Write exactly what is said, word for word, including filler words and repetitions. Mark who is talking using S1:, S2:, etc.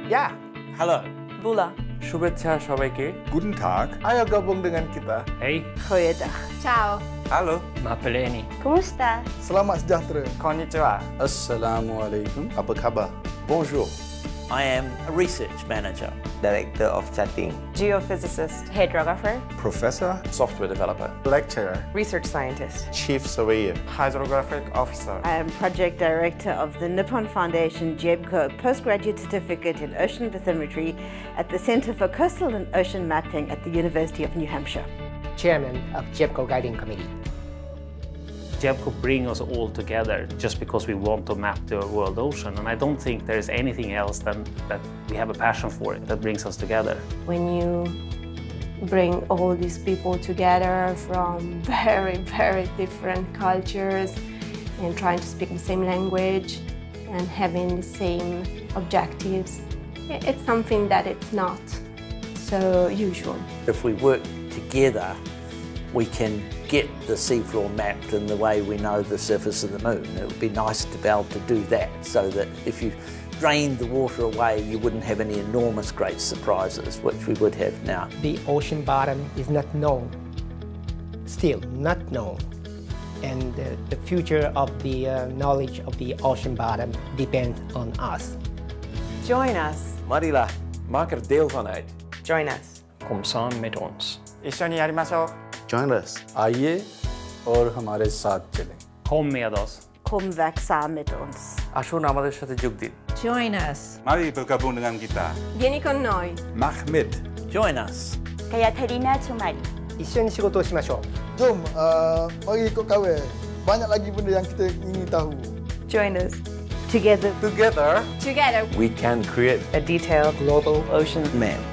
S1: Ya.
S2: Halo.
S3: Bula.
S1: Shubhecha shobaike.
S4: Guten Tag. Ayo gabung dengan kita.
S5: Hey.
S3: Goeiedag.
S6: Ciao.
S4: Halo.
S5: Mapeleni.
S6: Kumusta?
S7: Selamat sejahtera.
S1: Konnichiwa.
S4: Assalamualaikum. Apa khabar?
S2: Bonjour. I am a research manager.
S8: Director of chatting.
S3: Geophysicist.
S6: Hydrographer.
S4: Professor.
S1: Software developer.
S4: Lecturer.
S3: Research scientist.
S4: Chief surveyor.
S1: Hydrographic officer.
S9: I am project director of the Nippon Foundation JEBCO Postgraduate Certificate in Ocean Bathymetry at the Center for Coastal and Ocean Mapping at the University of New Hampshire.
S10: Chairman of JEBCO Guiding Committee.
S5: JEBCO brings us all together just because we want to map the world ocean, and I don't think there's anything else than that we have a passion for it that brings us together.
S6: When you bring all these people together from very, very different cultures and trying to speak the same language and having the same objectives, it's something that it's not so usual.
S2: If we work together, we can get the seafloor mapped in the way we know the surface of the moon. It would be nice to be able to do that so that if you drained the water away, you wouldn't have any enormous great surprises, which we would have now.
S10: The ocean bottom is not known, still not known. And uh, the future of the uh, knowledge of the ocean bottom depends on us.
S3: Join us.
S2: Marilah.
S1: Maak er deel van uit.
S3: Join us.
S5: Kom samen met ons.
S1: 一緒にやりましょう。
S4: Join us. आइए और हमारे साथ चलें.
S5: Kom med oss.
S9: Kom verksam mit uns.
S1: আসুন আমাদের সাথে যোগ দিন।
S6: Join us.
S4: Mari bergabung dengan kita.
S6: Vieni con noi.
S4: Mach mit.
S2: Join us.
S9: Kaya Tarina Tsumari.
S10: 一緒に仕事をしましょう。
S7: Jom, uh, mari ikut kawan. Banyak lagi benda yang kita ingin tahu.
S3: Join us.
S9: Together.
S1: Together.
S6: Together.
S1: We can create
S3: A detailed global ocean
S2: Man.